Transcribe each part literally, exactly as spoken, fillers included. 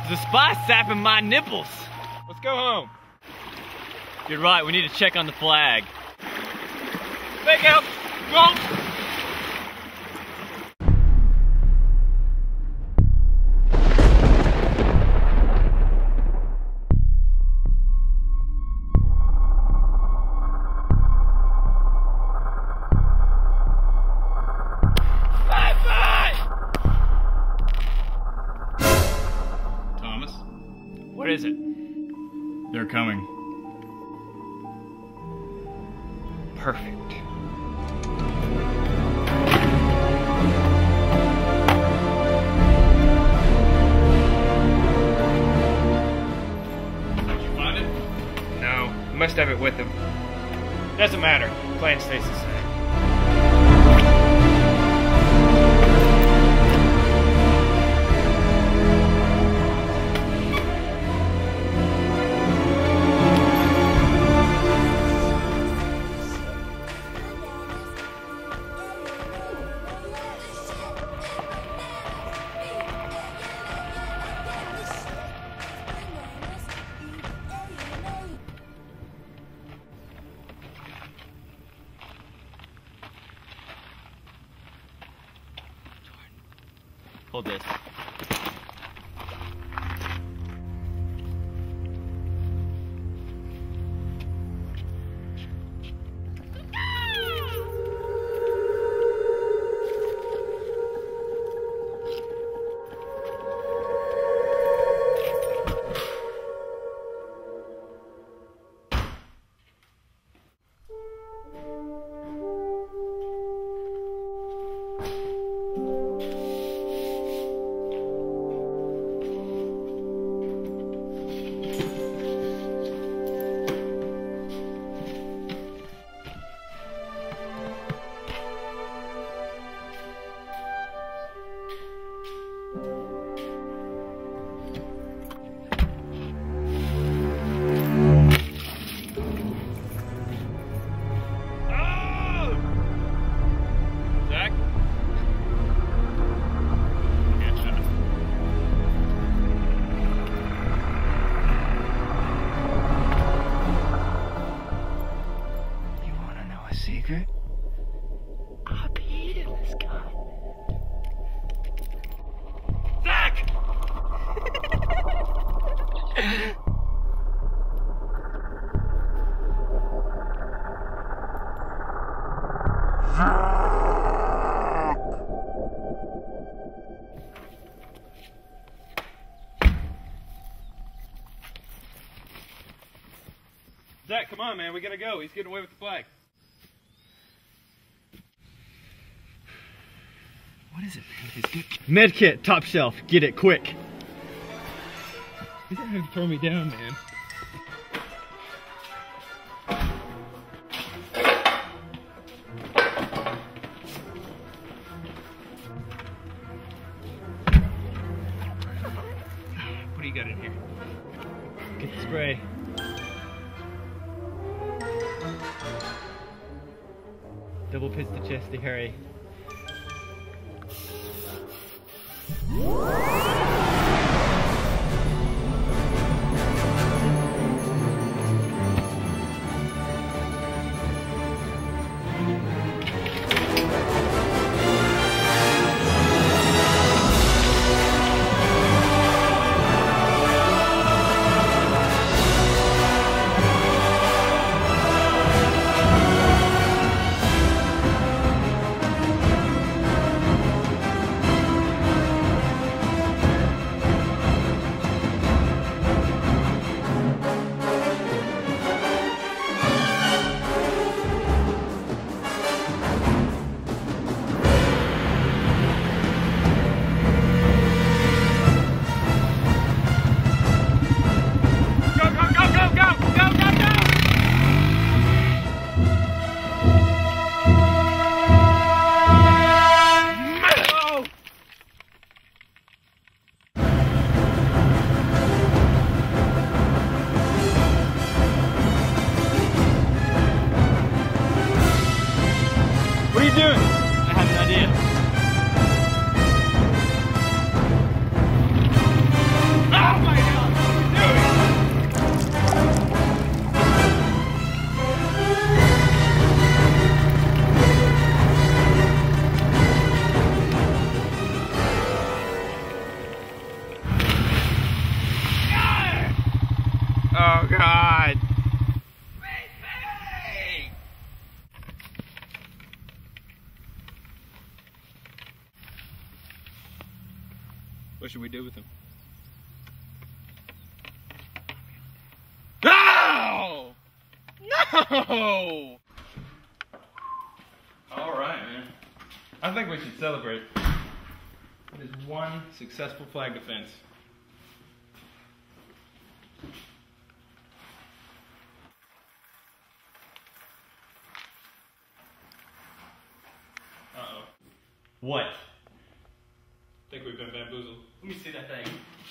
There's a spy sapping my nipples. Let's go home. You're right, we need to check on the flag. Fake out! Go! What is it? They're coming. Perfect. Did you find it? No, he must have it with him. Doesn't matter. Plan stays the same. Hold this. Secret? I peed in this guy. Zach! Zach, come on, man. We gotta go. He's getting away with the flag. What is it, man? His good med kit, top shelf. Get it quick. You're gonna throw me down, man. What do you got in here? Get the spray. Double pistol chesty, hurry. should we do with him? No! No! All right, man. I think we should celebrate. It is one successful flag defense. Uh-oh. What? I think we've been bamboozled. Let me see that thing.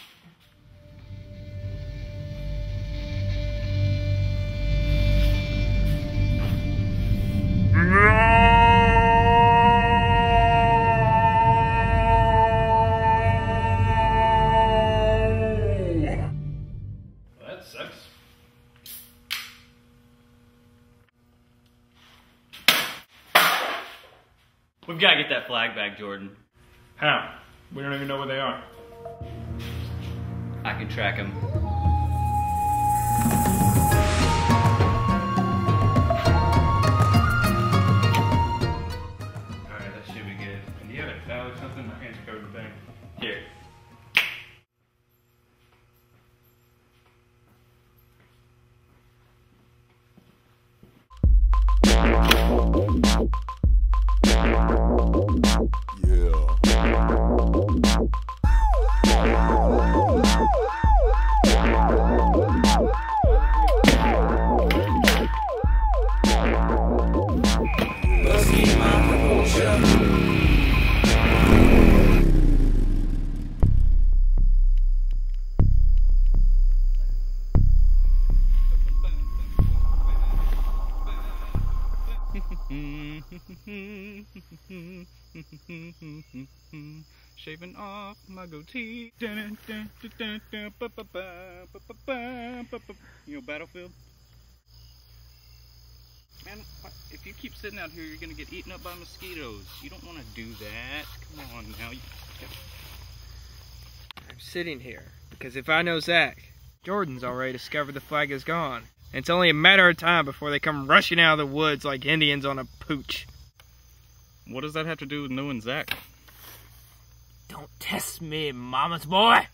Well, that sucks. We've got to get that flag back, Jordan. How? We don't even know where they are. I can track him. Alright, that should be good. And do you have a towel or something? My hands are covered in pain. Here. Shaving off my goatee. You know Battlefield? Man, if you keep sitting out here, you're gonna get eaten up by mosquitoes. You don't want to do that. Come on now. You... I'm sitting here because if I know Zach, Jordan's already discovered the flag is gone. And it's only a matter of time before they come rushing out of the woods like Indians on a pooch. What does that have to do with knowing Zach? Don't test me, mama's boy!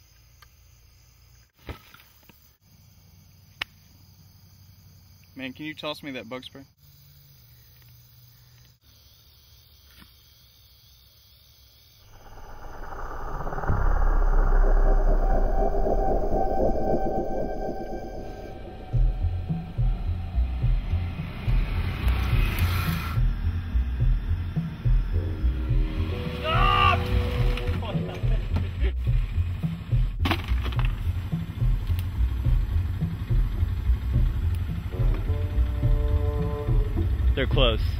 Man, can you toss me that bug spray? They're close.